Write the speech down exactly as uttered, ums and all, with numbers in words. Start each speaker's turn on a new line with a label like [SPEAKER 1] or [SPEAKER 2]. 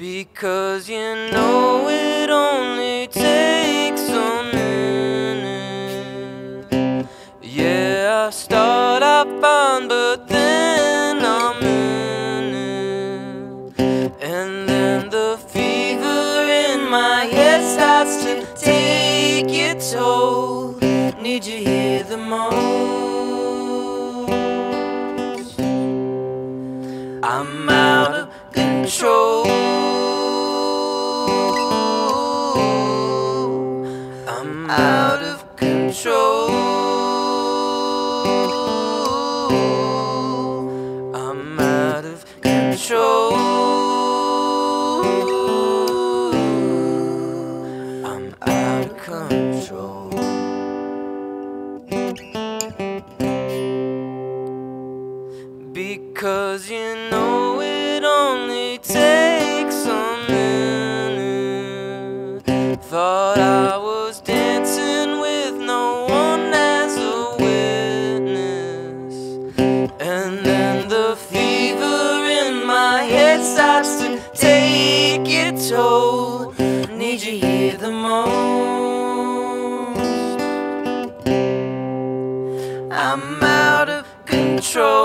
[SPEAKER 1] Because you know it only takes a minute. Yeah, I start out fine, but then I'm in it. And then the fever in my head starts to take its toll. Need you here the most. I'm out of control. I'm out of control. I'm out of control. I'm out of control. Because you know it only takes a minute. Thought I was dancing with no one as a witness. And then the fever in my head starts to take its toll. Need you here the most. I'm out of control.